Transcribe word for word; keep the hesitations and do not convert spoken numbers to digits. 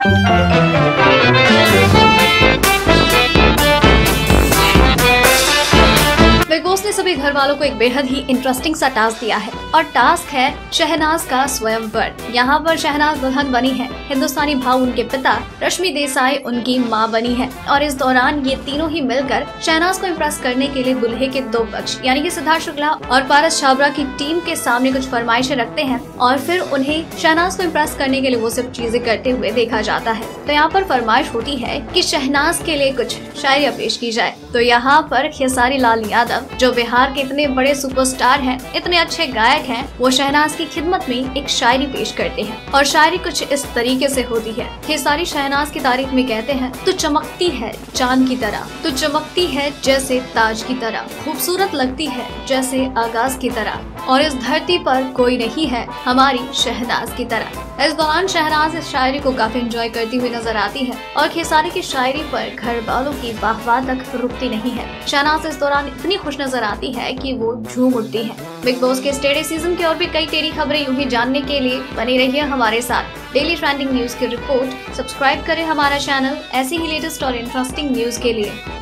Big boss ने सभी घर वालों को एक बेहद ही इंटरेस्टिंग सा टास्क दिया है और टास्क है शहनाज का स्वयंवर। यहाँ पर शहनाज दुल्हन बनी है, हिंदुस्तानी भाव उनके पिता, रश्मि देसाई उनकी मां बनी है और इस दौरान ये तीनों ही मिलकर शहनाज को इम्प्रेस करने के लिए दुल्हे के दो पक्ष यानी कि सिद्धार्थ शुक्ला और पारस छाबड़ा की टीम के सामने कुछ फरमाइशें रखते हैं और फिर उन्हें शहनाज को इम्प्रेस करने के लिए वो सब चीजें करते हुए देखा जाता है। तो यहाँ पर फरमाइश होती है कि शहनाज के लिए कुछ शायरिया पेश की जाए। तो यहाँ पर खेसारी लाल यादव जो बिहार के इतने बड़े सुपरस्टार हैं, इतने अच्छे गायक हैं, वो शहनाज की खिदमत में एक शायरी पेश करते हैं और शायरी कुछ इस तरीके से होती है। खेसारी शहनाज की तारीफ में कहते हैं, तू चमकती है चांद की तरह, तू चमकती है जैसे ताज की तरह, खूबसूरत लगती है जैसे आगाज की तरह और इस धरती पर कोई नहीं है हमारी शहनाज की तरह। इस दौरान शहनाज इस शायरी को काफी एंजॉय करती हुई नजर आती है और खेसारी की शायरी पर घर वालों की वाहवाह तक रुकती नहीं है। शहनाज इस दौरान इतनी खुश नजर आती है कि वो झूम उठती है। बिग बॉस के टेढ़े सीजन की और भी कई टेढ़ी खबरें यूं ही जानने के लिए बने रहिए हमारे साथ। डेली ट्रेंडिंग न्यूज की रिपोर्ट सब्सक्राइब करें हमारा चैनल ऐसी ही लेटेस्ट और इंटरेस्टिंग न्यूज के लिए।